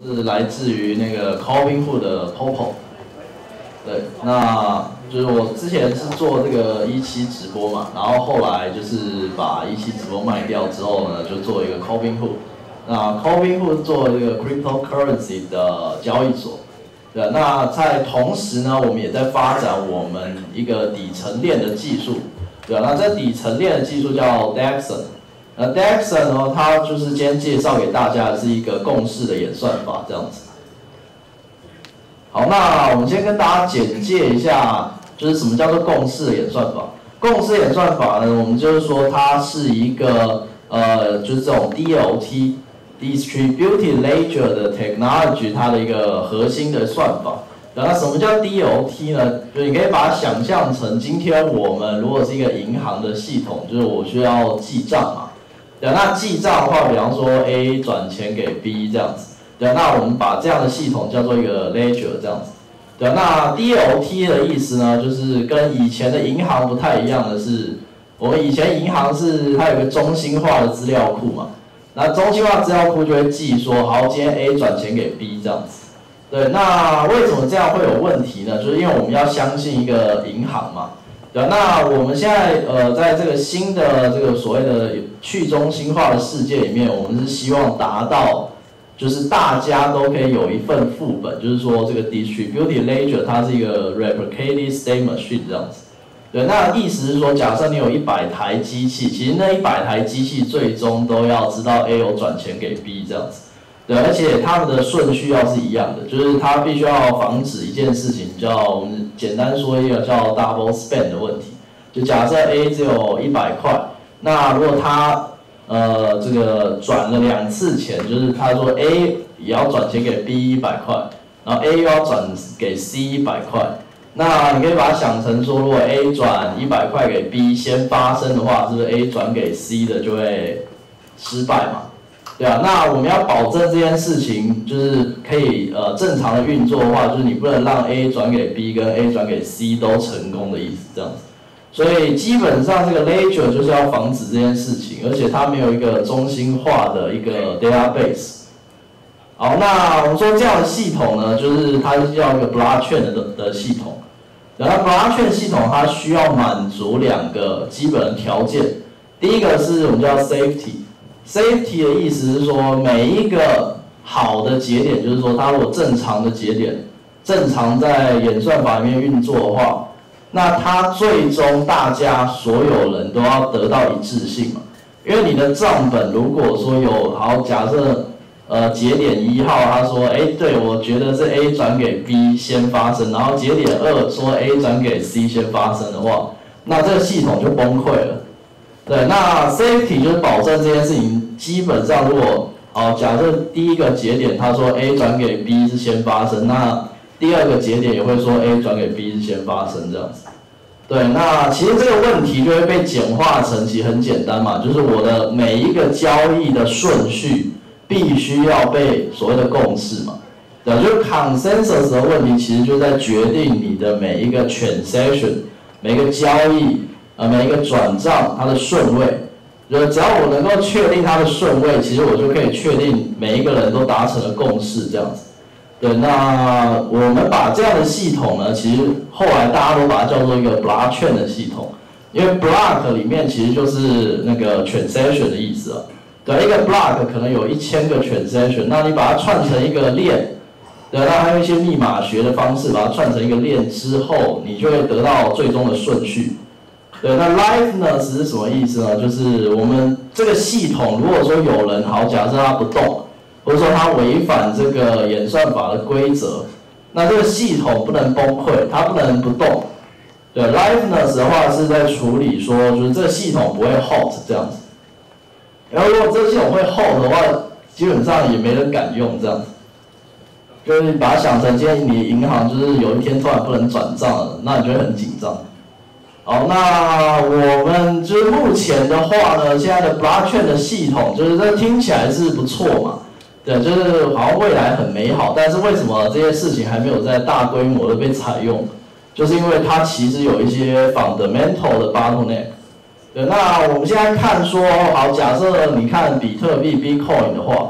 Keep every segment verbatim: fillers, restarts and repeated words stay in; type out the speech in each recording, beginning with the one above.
是来自于那个 Robinhood 的 Popo， 对，那就是我之前是做这个一期直播嘛，然后后来就是把一期直播卖掉之后呢，就做一个 Robinhood。那 Robinhood 做这个 cryptocurrency 的交易所，对，那在同时呢，我们也在发展我们一个底层链的技术，对，那这底层链的技术叫 Dexon。那 Dexon 呢，它就是今天介绍给大家的是一个共识的演算法，这样子。好，那我们先跟大家简介一下，就是什么叫做共识的演算法。共识演算法呢，我们就是说它是一个呃，就是这种 D L T。Distributed Ledger 的 technology 它的一个核心的算法，那什么叫 D L T 呢？就你可以把它想象成今天我们如果是一个银行的系统，就是我需要记账嘛，对，那记账的话，比方说 A 转钱给 B 这样子，对，那我们把这样的系统叫做一个 Ledger 这样子，对，那 D L T 的意思呢，就是跟以前的银行不太一样的是，我们以前银行是它有个中心化的资料库嘛。那中心化资料库就会记说，好，今天 A 转钱给 B 这样子。对，那为什么这样会有问题呢？就是因为我们要相信一个银行嘛。对，那我们现在呃，在这个新的这个所谓的去中心化的世界里面，我们是希望达到，就是大家都可以有一份副本，就是说这个 distributed ledger 它是一个 replicated state machine 这样子。对，那意思是说，假设你有一百台机器，其实那一百台机器最终都要知道 A 有转钱给 B 这样子。对，而且它们的顺序要是一样的，就是它必须要防止一件事情叫我们简单说一个叫 double spend 的问题。就假设 A 只有一百块，那如果他呃这个转了两次钱，就是他说 A 也要转钱给 B 一百块，然后 A 又要转给 C 一百块。那你可以把它想成说，如果 A 转一百块给 B 先发生的话，是不是 A 转给 C 的就会失败嘛？对啊，那我们要保证这件事情就是可以呃正常的运作的话，就是你不能让 A 转给 B 跟 A 转给 C 都成功的意思，这样子。所以基本上这个 Ledger 就是要防止这件事情，而且它没有一个中心化的一个 database。好，那我们说这样的系统呢，就是它是叫一个 blockchain 的的系统。然后 blockchain 系统它需要满足两个基本的条件，第一个是我们叫 safety。safety 的意思是说，每一个好的节点，就是说它如果正常的节点，正常在演算法里面运作的话，那它最终大家所有人都要得到一致性嘛。因为你的账本如果说有好，假设呃，节点一号他说，哎，对，我觉得是 A 转给 B 先发生，然后节点二说 A 转给 C 先发生的话，那这个系统就崩溃了。对，那 safety 就是保证这件事情基本上如果哦，假设第一个节点他说 A 转给 B 是先发生，那第二个节点也会说 A 转给 B 是先发生这样子。对，那其实这个问题就会被简化成，其实很简单嘛，就是我的每一个交易的顺序必须要被所谓的共识嘛，对，就是 consensus 的问题，其实就在决定你的每一个 transaction、每个交易、呃每一个转账它的顺位，就是只要我能够确定它的顺位，其实我就可以确定每一个人都达成了共识这样子。对，那我们把这样的系统呢，其实后来大家都把它叫做一个 blockchain 的系统，因为 block 里面其实就是那个 transaction 的意思啊。对，一个 block 可能有一千个 transaction， 那你把它串成一个链，对，那还有一些密码学的方式把它串成一个链之后，你就会得到最终的顺序。对，那 liveness 是什么意思呢？就是我们这个系统，如果说有人好，假设他不动，或者说他违反这个演算法的规则，那这个系统不能崩溃，它不能不动。对 ，liveness 的话是在处理说，就是这个系统不会 halt 这样子。然后如果这个系统会 hold 的话，基本上也没人敢用这样子。就是你把它想成今天你银行就是有一天突然不能转账了，那你就会很紧张。好，那我们就是目前的话呢，现在的 blockchain 的系统，就是这听起来是不错嘛，对，就是好像未来很美好，但是为什么这些事情还没有在大规模的被采用？就是因为它其实有一些 fundamental 的 bottleneck。对，那我们现在看说，好，假设你看比特币 Bitcoin 的话，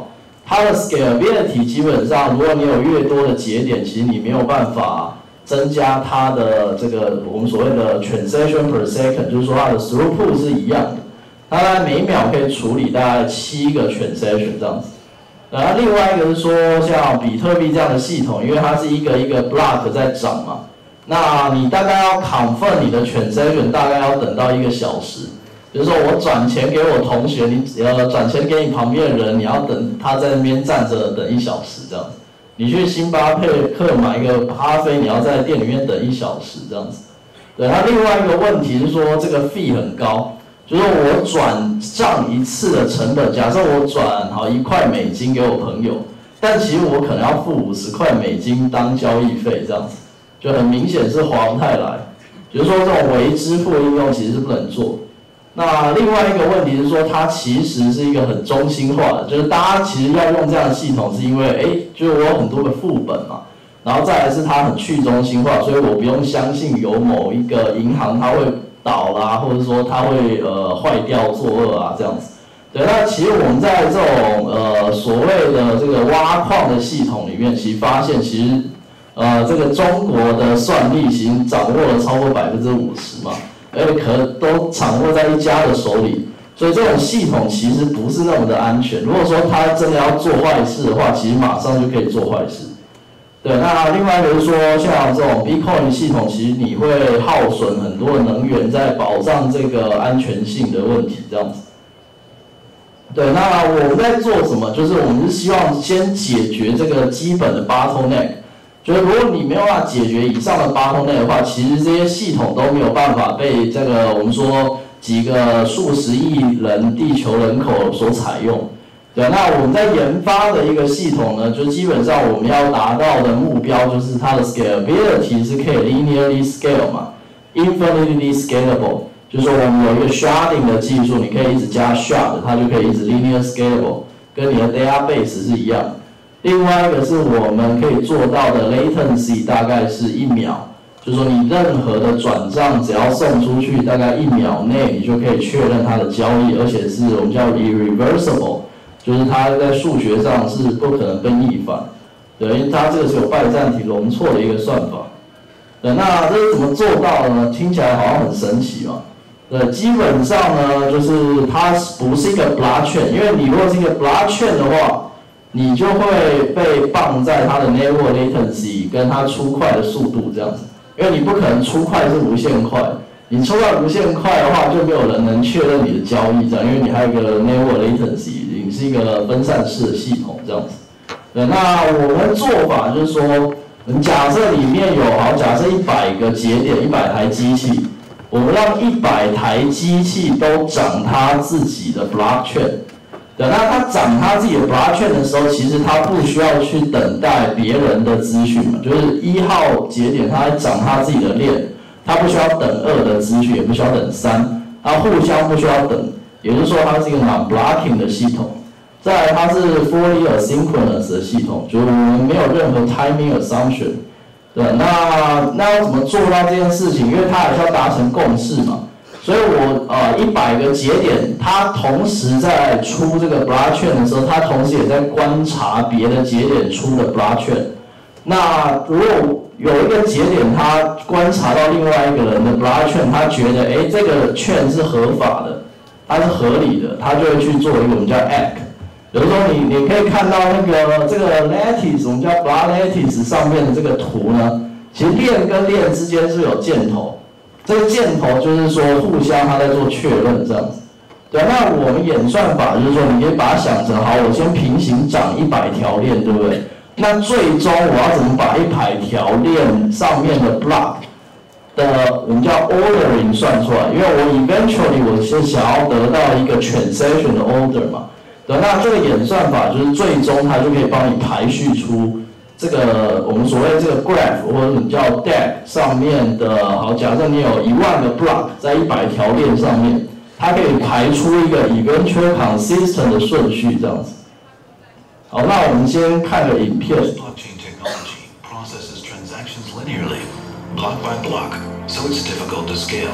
它的 scalability 基本上，如果你有越多的节点，其实你没有办法增加它的这个我们所谓的 transaction per second， 就是说它的 throughput 是一样的，它大概每秒可以处理大概七个 transaction 这样子。然后另外一个是说，像比特币这样的系统，因为它是一个一个 block 在涨嘛，那你大概要 confirm 你的 transaction 大概要等到一个小时。比如说我转钱给我同学，你呃转钱给你旁边的人，你要等他在那边站着等一小时这样子。你去星巴克买一个咖啡，你要在店里面等一小时这样子。对，它另外一个问题是说这个 fee 很高，就是我转账一次的成本，假设我转好一块美金给我朋友，但其实我可能要付五十块美金当交易费这样子，就很明显是划不太来。比如说这种微支付应用其实是不能做。那另外一个问题是说，它其实是一个很中心化的，就是大家其实要用这样的系统，是因为哎，就是我有很多个副本嘛，然后再来是它很去中心化，所以我不用相信有某一个银行它会倒啦，或者说它会呃坏掉作恶啊这样子。对，那其实我们在这种呃所谓的这个挖矿的系统里面，其实发现其实呃这个中国的算力其实掌握了超过百分之五十嘛。而且可都掌握在一家的手里，所以这种系统其实不是那么的安全。如果说他真的要做坏事的话，其实马上就可以做坏事。对，那另外一个是说，像这种 Bitcoin 系统，其实你会耗损很多的能源，在保障这个安全性的问题，这样子。对，那我们在做什么？就是我们是希望先解决这个基本的 bottleneck。就是如果你没有办法解决以上的bottleneck的话，其实这些系统都没有办法被这个我们说几个数十亿人地球人口所采用。对，那我们在研发的一个系统呢，就基本上我们要达到的目标就是它的 scalability 是可以 linearly scale 嘛 ，infinitely scalable， 就是说我们有一个 sharding 的技术，你可以一直加 shard， 它就可以一直 linear scalable， 跟你的 database 是一样的。另外一个是我们可以做到的 latency 大概是一秒，就是说你任何的转账只要送出去，大概一秒内你就可以确认它的交易，而且是我们叫 irreversible， 就是它在数学上是不可能被逆反，对，因为它这个是有拜占庭容错的一个算法。对，那这是怎么做到的呢？听起来好像很神奇嘛。对，基本上呢，就是它不是一个 blockchain， 因为你如果是一个 blockchain 的话，你就会被绑在它的 network latency 跟它出块的速度这样子，因为你不可能出块是无限快，你出块无限快的话，就没有人能确认你的交易这样，因为你还有一个 network latency， 你是一个分散式的系统这样子。对，那我们做法就是说，假设里面有好，假设一百个节点，一百台机器，我们让一百台机器都长它自己的 blockchain。对，那它涨它自己的 blockchain 的时候，其实它不需要去等待别人的资讯嘛，就是一号节点它涨它自己的链，它不需要等二的资讯，也不需要等三，它互相不需要等，也就是说它是一个 non-blocking 的系统。再来，它是 fully asynchronous 的系统，就是我们没有任何 timing assumption。对，那那要怎么做到这件事情？因为它还是要达成共识嘛。所以我呃一百个节点，它同时在出这个 blockchain 的时候，它同时也在观察别的节点出的 blockchain。那如果有一个节点，它观察到另外一个人的 blockchain， 它觉得哎这个券是合法的，它是合理的，它就会去做一个我们叫 act。比如说你你可以看到那个这个 lattice， 我们叫 block lattice 上面的这个图呢，其实链跟链之间是有箭头。这个箭头就是说互相它在做确认这样子，对，那我们演算法就是说，你可以把它想成，好，我先平行长一百条链，对不对？那最终我要怎么把一百条链上面的 block 的我们叫 ordering 算出来？因为我 eventually 我是想要得到一个 transaction 的 order 嘛，对，那这个演算法就是最终它就可以帮你排序出。这个我们所谓这个 graph 或者你叫 deck 上面的，好，假设你有一万个 block 在一百条链上面，它可以排出一个 eventual consistent 的顺序这样子。好，那我们先看个影片。 Blockchain technology processes transactions linearly, block by block, so it's difficult to scale.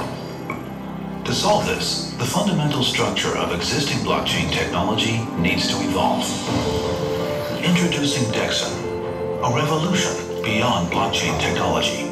To solve this, the fundamental structure of existing blockchain technology needs to evolve. Introducing Dexon, a revolution beyond blockchain technology.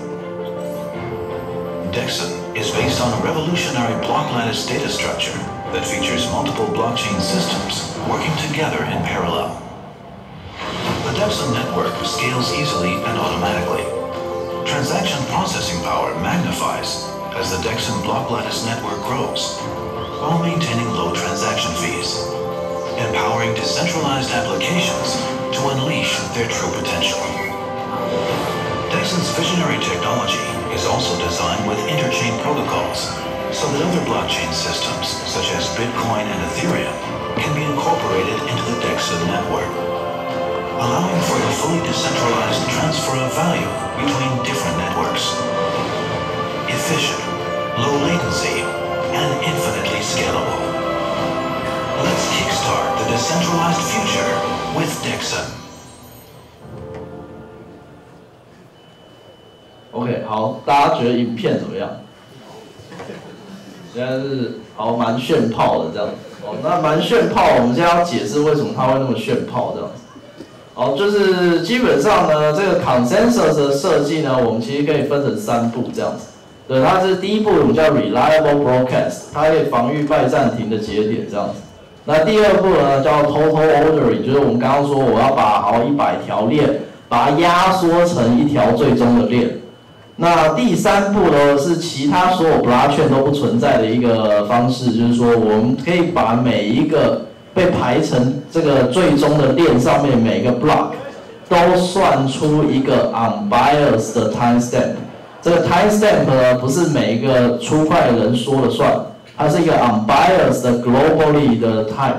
Dexon is based on a revolutionary block lattice data structure that features multiple blockchain systems working together in parallel. The Dexon network scales easily and automatically. Transaction processing power magnifies as the Dexon block lattice network grows, while maintaining low transaction fees, empowering decentralized applications to unleash their true potential. Dexon's visionary technology is also designed with interchain protocols, so that other blockchain systems, such as Bitcoin and Ethereum, can be incorporated into the Dexon network, allowing for a fully decentralized transfer of value between different networks. Efficient, low latency, and infinitely scalable. Let's kickstart the decentralized future with Dexon. OK， 好，大家觉得影片怎么样？现在是好蛮炫炮的这样子。哦，那蛮炫炮，我们现在要解释为什么它会那么炫炮这样子。好，就是基本上呢，这个 consensus 的设计呢，我们其实可以分成三步这样子。对，它是第一步，我们叫 reliable broadcast， 它可以防御拜占庭的节点这样子。那第二步呢，叫 total ordering， 就是我们刚刚说我要把好一百条链，把它压缩成一条最终的链。那第三步呢，是其他所有 blockchain 都不存在的一个方式，就是说我们可以把每一个被排成这个最终的链上面每个 block 都算出一个 unbiased 的 timestamp。这个 timestamp 呢，不是每一个出块人说了算，它是一个 unbiased 的 globally 的 time。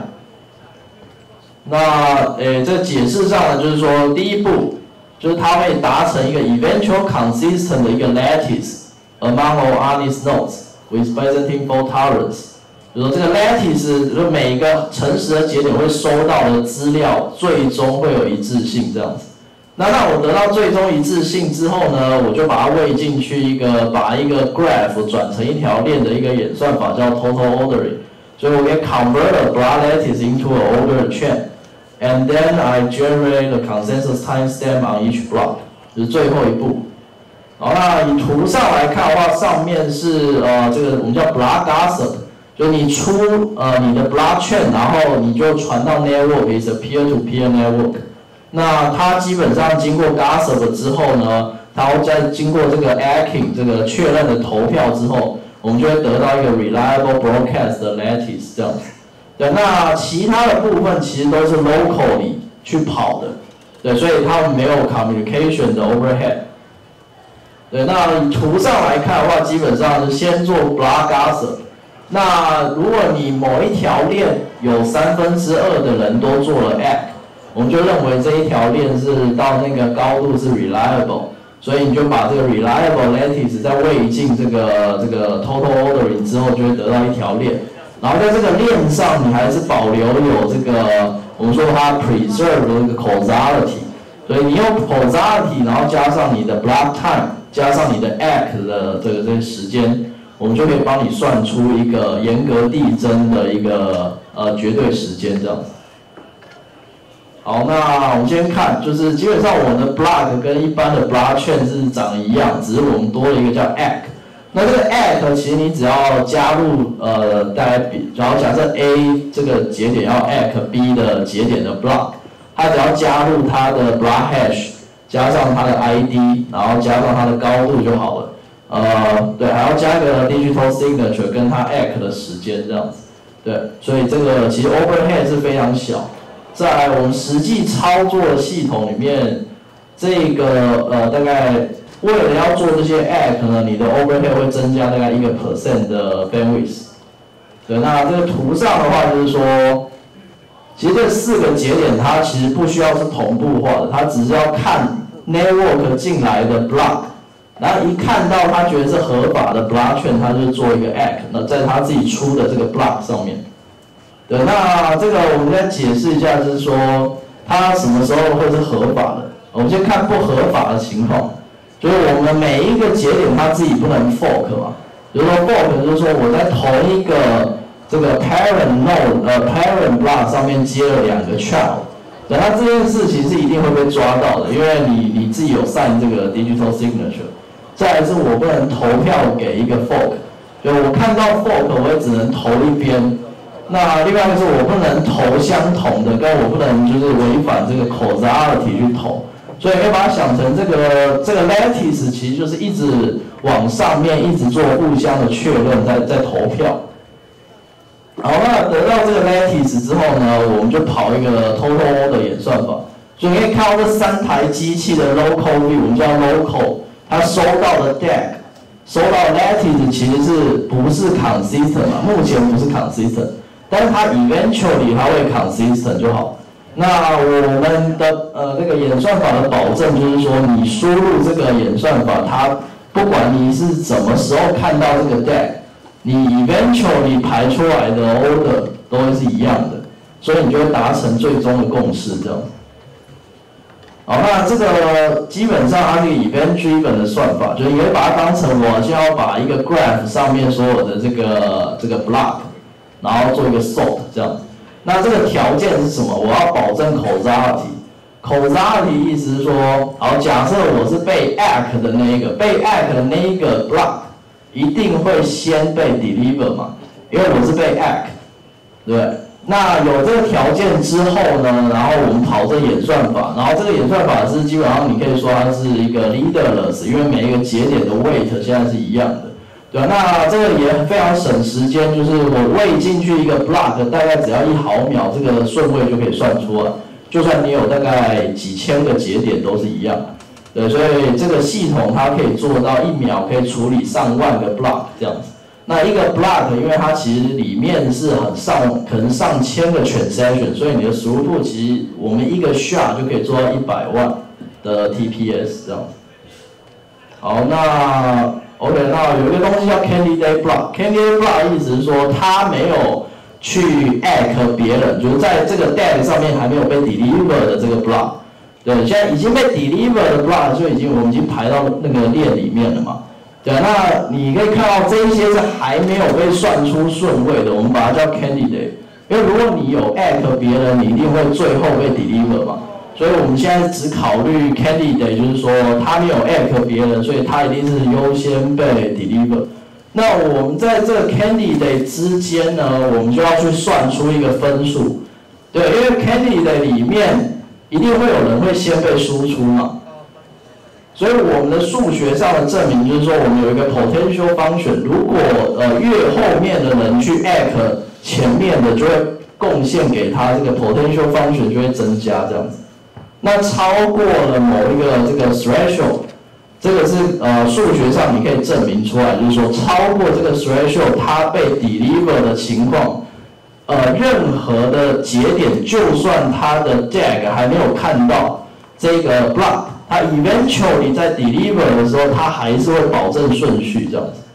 那诶，这解释上呢，就是说第一步。就是它会达成一个 eventual consistent 的一个 lattice among all honest nodes with Byzantine fault tolerance。比如说这个 lattice， 就是每一个诚实的节点会收到的资料，最终会有一致性这样子。那让我得到最终一致性之后呢，我就把它喂进去一个把一个 graph 转成一条链的一个演算法，叫 total ordering。所以我可以 convert a block lattice into an ordered chain。And then I generate the consensus timestamp on each block， 就是最后一步。好，那以图上来看的话，上面是呃这个我们叫 block gossip， 就你出呃你的 blockchain， 然后你就传到 network，is a peer-to-peer network。那它基本上经过 gossip 之后呢，它会再经过这个 hacking 这个确认的投票之后，我们就会得到一个 reliable broadcast 的 lattice 这样子。对，那其他的部分其实都是 locally 去跑的，对，所以他们没有 communication 的 overhead。对，那以图上来看的话，基本上是先做 block gossip。那如果你某一条链有三分之二的人都做了 act， 我们就认为这一条链是到那个高度是 reliable， 所以你就把这个 reliable lattice 再喂进这个这个 total ordering 之后，就会得到一条链。然后在这个链上，你还是保留有这个我们说它 preserve 的这个 causality， 所以你用 causality， 然后加上你的 block time， 加上你的 act 的这个这个时间，我们就可以帮你算出一个严格递增的一个呃绝对时间这样子。好，那我们先看，就是基本上我们的 block 跟一般的 blockchain 是长一样，只是我们多了一个叫 act。那这个 act 其实你只要加入呃大概比，然后假设 A 这个节点要 act B 的节点的 block， 它只要加入它的 block hash， 加上它的 I D， 然后加上它的高度就好了。呃，对，还要加一个 digital signature 跟它 act 的时间这样子。对，所以这个其实 overhead 是非常小。在我们实际操作的系统里面，这个呃大概。为了要做这些 act 呢，你的 overhead 会增加大概一个 percent 的 bandwidth。对，那这个图上的话就是说，其实这四个节点它其实不需要是同步化的，它只是要看 network 进来的 block， 然后一看到他觉得是合法的 blockchain， 他就做一个 act， 那在他自己出的这个 block 上面。对，那这个我们再解释一下，就是说它什么时候会是合法的？我们先看不合法的情况。就是我们每一个节点它自己不能 fork 嘛，比如说 fork 就是说我在同一个这个 parent node 呃 parent block 上面接了两个 child， 对，那这件事情是一定会被抓到的，因为你你自己有 sign 这个 digital signature。再来是我不能投票给一个 fork， 就我看到 fork 我也只能投一边。那另外一个是我不能投相同的，跟我不能就是违反这个 causality 去投。所以可以把它想成这个这个 lattice 其实就是一直往上面一直做互相的确认，在在投票。好，那得到这个 lattice 之后呢，我们就跑一个 total order 演算法。所以你可以看到这三台机器的 local view， 我们叫 local， 它收到的 D A C， 收到的 lattice 其实是不是 consistent 嘛？目前不是 consistent， 但是它 eventually 它会 consistent 就好。那我们的呃这个演算法的保证就是说，你输入这个演算法，它不管你是什么时候看到这个 D A C， 你 eventually 排出来的 order 都会是一样的，所以你就会达成最终的共识这样。好，那这个基本上它是一个 event driven 的算法，就是你可以把它当成我先要把一个 graph 上面所有的这个这个 block， 然后做一个 sort 这样。那这个条件是什么？我要保证 causality。causality 意思是说，好，假设我是被 act 的那一个，被 act 的那一个 block 一定会先被 deliver 嘛，因为我是被 act， 对不对？那有这个条件之后呢，然后我们跑这演算法，然后这个演算法是基本上你可以说它是一个 leaderless， 因为每一个节点的 weight 现在是一样的，对吧？那这个也非常省时间，就是我喂进去一个 block， 大概只要一毫秒，这个顺位就可以算出来，就算你有大概几千个节点都是一样，对，所以这个系统它可以做到一秒可以处理上万个 block 这样子。那一个 block， 因为它其实里面是很上可能上千个 transaction， 所以你的输入度其实我们一个 shard 就可以做到一百万的 T P S 这样子。好，那 OK， 那有一个东西叫 candidate block。candidate block 意思是说它没有去 act 别人，就是在这个 D A C 上面还没有被 deliver 的这个 block， 对，现在已经被 deliver 的 block 就已经我们已经排到那个链里面了嘛。对，那你可以看到这一些是还没有被算出顺位的，我们把它叫 candidate。因为如果你有 act 别人，你一定会最后被 deliver 嘛。所以我们现在只考虑 candidate， 就是说他没有 act 别人，所以他一定是优先被 deliver。那我们在这个 candidate 之间呢，我们就要去算出一个分数。对，因为 candidate 里面一定会有人会先被输出嘛。所以我们的数学上的证明就是说，我们有一个 potential function， 如果呃越后面的人去 act 前面的，就会贡献给他这个 potential function 就会增加这样子。那超过了某一个这个 threshold， 这个是呃数学上你可以证明出来，就是说超过这个 threshold， 它被 deliver 的情况，呃任何的节点，就算它的 D A C 还没有看到这个 block。它 eventually 在 deliver 的时候，它还是会保证顺序这样子。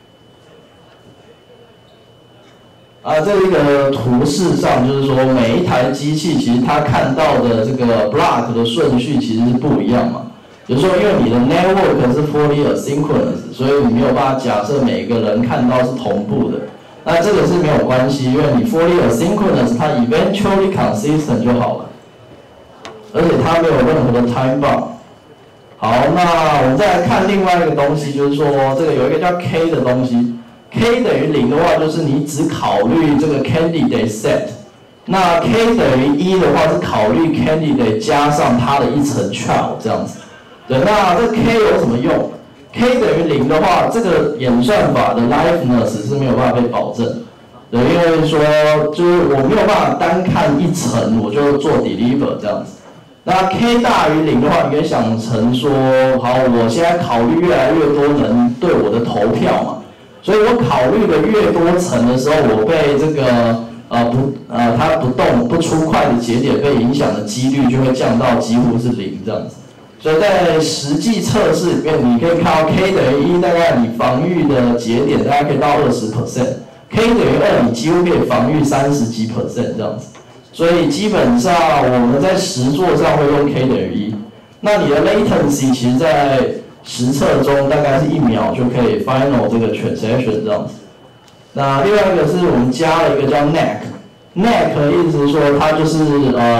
啊，这一个图示上就是说，每一台机器其实它看到的这个 block 的顺序其实是不一样嘛。比如说，因为你的 network 是 fully asynchronous， 所以你没有办法假设每个人看到是同步的。那这个是没有关系，因为你 fully asynchronous， 它 eventually consistent 就好了，而且它没有任何的 time bound。好，那我们再来看另外一个东西，就是说这个有一个叫 K 的东西 ，K 等于零的话，就是你只考虑这个 candidate set， 那 K 等于一的话是考虑 candidate 加上它的一层 child 这样子。对，那这 K 有什么用 ？K 等于零的话，这个演算法的 liveness 是没有办法被保证。对，因为说就是我没有办法单看一层我就做 deliver 这样子。那 K 大于零的话，你可以想成说，好，我现在考虑越来越多人对我的投票嘛，所以我考虑的越多层的时候，我被这个呃不呃它不动不出快的节点被影响的几率就会降到几乎是零这样子。所以在实际测试里面，你可以看到 K 等于一，大概你防御的节点大概可以到二十 percent，K 等于二，你几乎可以防御三十几 percent 这样子。所以基本上我们在实作上会用 K 等于一，那你的 latency 其实在实测中大概是一秒就可以 final 这个 transaction 这样子。那另外一个是我们加了一个叫 N A C，N A C 的意思是说它就是呃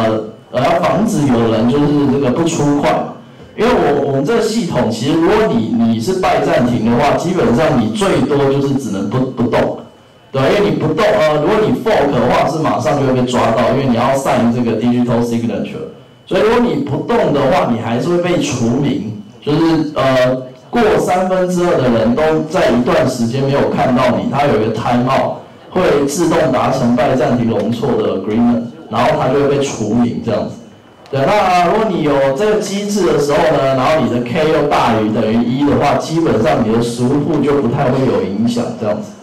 呃，要防止有人就是这个不出块。因为我我们这个系统，其实如果你你是拜暂停的话，基本上你最多就是只能不不动，对，因为你不动，呃，如果你 fork 的话是马上就会被抓到，因为你要 sign 这个 digital signature， 所以如果你不动的话，你还是会被除名，就是呃过三分之二的人都在一段时间没有看到你，它有一个 time out， 会自动达成拜暂停容错的 agreement， 然后它就会被除名这样子。对，那如果你有这个机制的时候呢，然后你的 K 又大于等于一的话，基本上你的赎户就不太会有影响，这样子。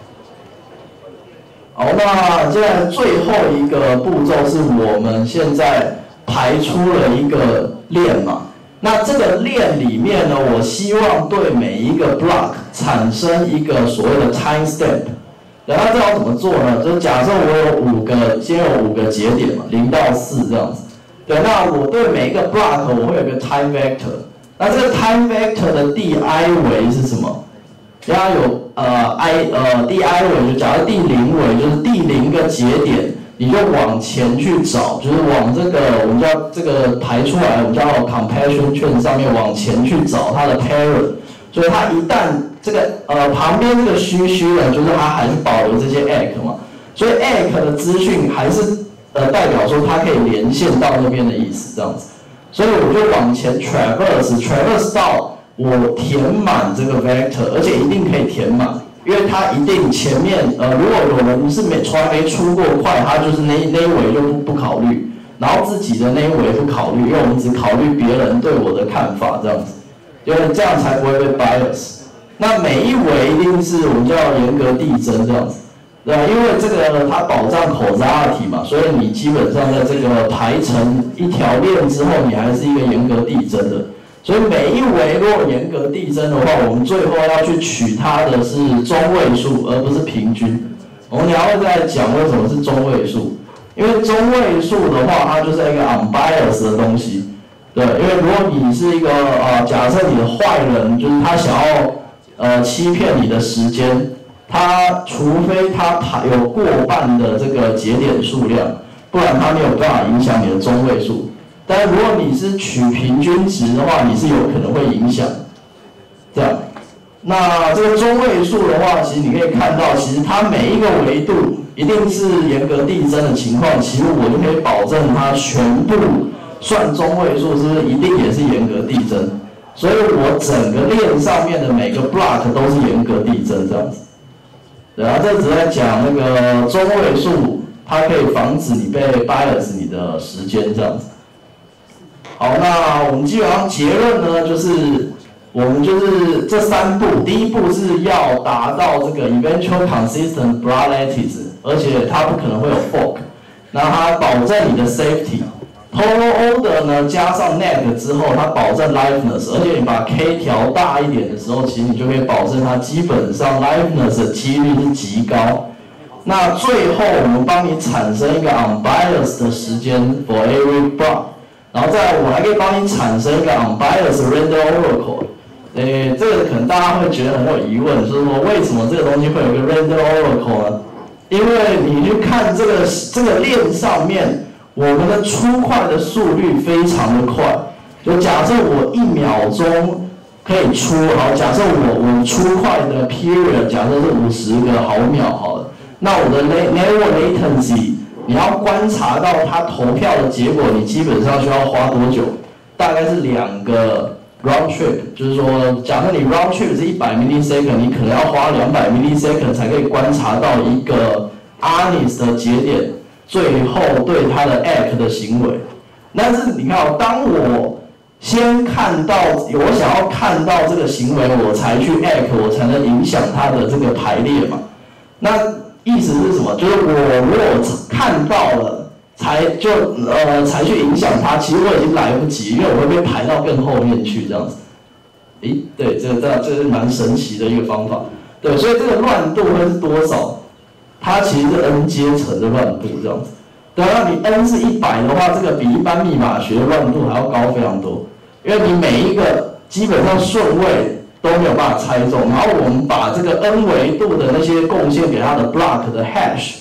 好，那现在最后一个步骤是我们现在排出了一个链嘛，那这个链里面呢，我希望对每一个 block 产生一个所谓的 time stamp。那这要怎么做呢？就假设我有五个，先有五个节点嘛，零到四这样子。对，那我对每一个 block 我会有个 time vector， 那这个 time vector 的第 i 维是什么？它有呃 i 呃第 i 维，就假如第零维就是第零个节点，你就往前去找，就是往这个我们叫这个排出来，我们叫 compassion chain 上面往前去找它的 parent， 所以它一旦这个呃旁边这个虚虚呢，就是它还是保留这些 egg 嘛，所以 egg 的资讯还是。呃，代表说它可以连线到那边的意思，这样子，所以我就往前 traverse traverse 到我填满这个 vector， 而且一定可以填满，因为它一定前面呃，如果有人是没从来没出过块，他就是那那一维就不不考虑，然后自己的那一维不考虑，因为我们只考虑别人对我的看法这样子，因为这样才不会被 bias。那每一维一定是我们叫严格递增这样子。对，因为这个它保障causality嘛，所以你基本上在这个排成一条链之后，你还是一个严格递增的。所以每一维如果严格递增的话，我们最后要去取它的是中位数，而不是平均。我们还会再讲为什么是中位数，因为中位数的话，它就是一个 unbiased 的东西。对，因为如果你是一个呃，假设你的坏人，就是他想要呃欺骗你的时间。它除非它有过半的这个节点数量，不然它没有办法影响你的中位数。但是如果你是取平均值的话，你是有可能会影响。这样，那这个中位数的话，其实你可以看到，其实它每一个维度一定是严格递增的情况，其实我就可以保证它全部算中位数是不是一定也是严格递增。所以我整个链上面的每个 block 都是严格递增这样子。对啊，这只在讲那个中位数，它可以防止你被 bias 你的时间这样子。好，那我们基本上结论呢，就是我们就是这三步，第一步是要达到这个 eventual consistent block lattice， 而且它不可能会有 fork， 那它保证你的 safety。Total order 呢加上 net 之后，它保证 liveness， 而且你把 k 调大一点的时候，其实你就可以保证它基本上 liveness 的几率是极高。那最后我们帮你产生一个 unbiased 的时间 for every block， 然后再来我还可以帮你产生一个 unbiased random oracle。诶，这个可能大家会觉得很有疑问，就是说为什么这个东西会有一个 random oracle 呢？因为你去看这个这个链上面。我们的出块的速率非常的快，就假设我一秒钟可以出，好，假设我我出块的 period 假设是五十个毫秒好了，那我的 network latency 你要观察到它投票的结果，你基本上需要花多久？大概是两个 round trip， 就是说，假设你 round trip 是一百 millisecond， 你可能要花两百 millisecond 才可以观察到一个 honest 的节点。最后对它的 act 的行为，但是你看哦，当我先看到，我想要看到这个行为，我才去 act， 我才能影响它的这个排列嘛。那意思是什么？就是我如果看到了，才就呃才去影响它，其实我已经来不及，因为我会被排到更后面去这样子。诶，对，这个这这是蛮神奇的一个方法。对，所以这个乱度会是多少？它其实是 n 阶层的乱度这样子，对，那你 n 是一百的话，这个比一般密码学的乱度还要高非常多，因为你每一个基本上顺位都没有办法猜中，然后我们把这个 n 维度的那些贡献给它的 block 的 hash，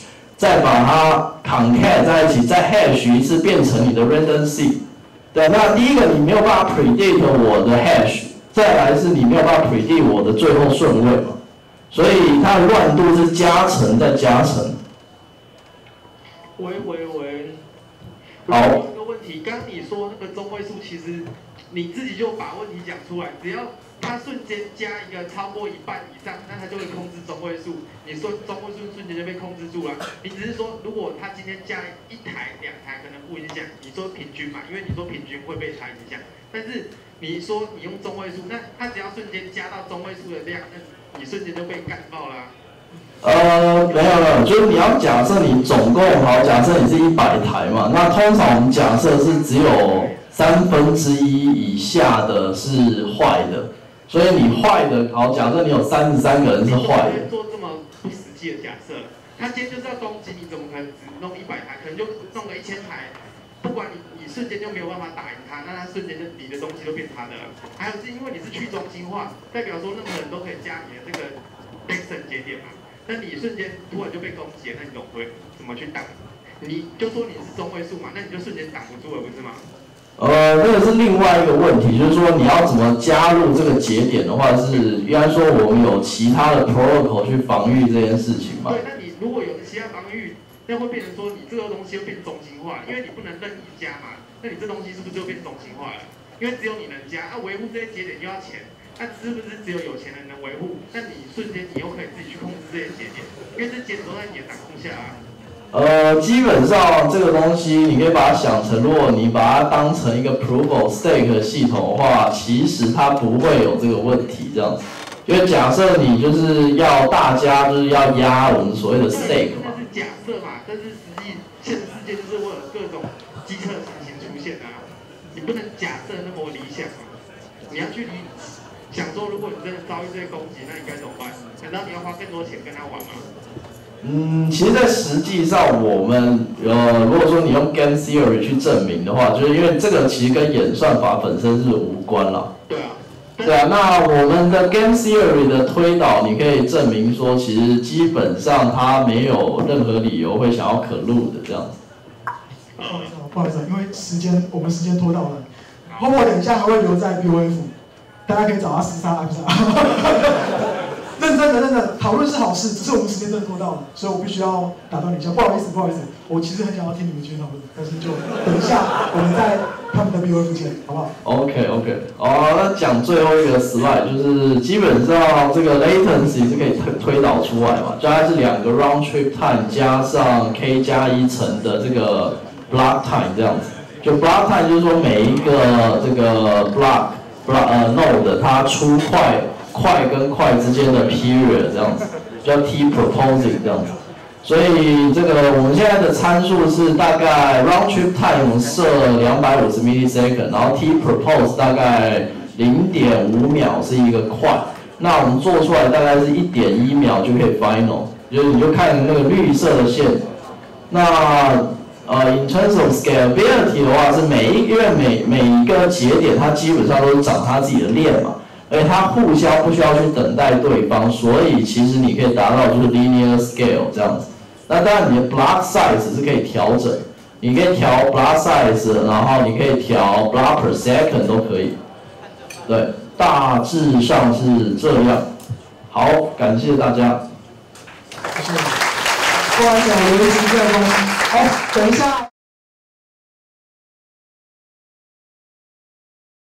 再把它 concat 在一起，再 hash 一次变成你的 random seed。对，那第一个你没有办法 predict 我的 hash， 再来是你没有办法 predict 我的最后顺位嘛，所以它的乱度是加成再加成。 喂喂喂， 好。 有一个问题，刚刚你说那个中位数，其实你自己就把问题讲出来，只要它瞬间加一个超过一半以上，那它就会控制中位数。你说中位数瞬间就被控制住了。你只是说，如果它今天加一台、两台，可能不影响。你说平均嘛，因为你说平均会被它影响。但是你说你用中位数，那它只要瞬间加到中位数的量，那你瞬间就被干爆了、啊。 呃，没有没有，就是你要假设你总共好，假设你是一百台嘛，那通常我们假设是只有三分之一以下的是坏的，所以你坏的好，假设你有三十三个人是坏的。 做这么不实际的假设，他今天就是要攻击，你怎么可能只弄一百台？可能就弄个一千台，不管你你瞬间就没有办法打赢他，那他瞬间就你的东西都变他的了。还有是因为你是去中心化，代表说任何人都可以加你的这个 Dexon 节点嘛。那你瞬间突然就被攻击了，那你怎么会怎么去挡？你就说你是中位数嘛，那你就瞬间挡不住了，不是吗？ 呃，那个是另外一个问题，就是说你要怎么加入这个节点的话，是应该说我们有其他的 protocol 去防御这件事情嘛？ 对，那你如果有其他防御，那会变成说你这个东西会变中心化，因为你不能任意加嘛，那你这东西是不是就变中心化了？因为只有你能加，啊，维护这些节点又要钱。那是不是只有有钱人能维护？那你瞬间你又可以自己去控制这些节点，因为这节点都在你的掌控下啊。 呃，基本上这个东西你可以把它想成，如果你把它当成一个 proof of stake 系统的话，其实它不会有这个问题这样子。因为假设你就是要大家就是要压我们所谓的 stake 嘛。 那是假设嘛，但是实际现实世界就是会有各种机测情形出现啊，你不能假设那么理想嘛，你要去理。想说，如果你真的遭遇这些攻击，那你该怎么办？难道你要花更多钱跟他玩吗？ 嗯，其实，在实际上，我们呃，如果说你用 game theory 去证明的话，就是因为这个其实跟演算法本身是无关了。 对啊。 对啊，那我们的 game theory 的推导，你可以证明说，其实基本上它没有任何理由会想要可录的这样子。 不好意思，不好意思，因为时间我们时间拖到了，然后我等一下还会留在 B O F。大家可以找他厮杀，不是？认真的，认真的，讨论是好事，只是我们时间真的拖到了，所以我必须要打断你一下，不好意思，不好意思，我其实很想要听你们继续讨论，但是就等一下我们在他们的 B O F 见，好不好 ？OK OK， 哦，那讲最后一个 slide， 就是基本上这个 latency 是可以推推导出来嘛，大概是两个 round trip time 加上 k 加一层的这个 block time 这样子，就 block time 就是说每一个这个 block。block 呃 node 它出块块跟块之间的 period 这样子，叫 t proposing 这样子。所以这个我们现在的参数是大概 round trip time 我们设两百五十 millisecond， 然后 t propose 大概零点五秒是一个块，那我们做出来大概是一点一秒就可以 final， 就是你就看那个绿色的线，那。呃 ，in terms of scalability 的话，是每一因为每每一个节点它基本上都是长它自己的链嘛，而且它互相不需要去等待对方，所以其实你可以达到就是 linear scale 这样子。那当然你的 block size 是可以调整，你可以调 block size， 然后你可以调 block per second 都可以。对，大致上是这样。好，感谢大家。 谢谢。不好意思，我有一个时间的关系。好，等一下。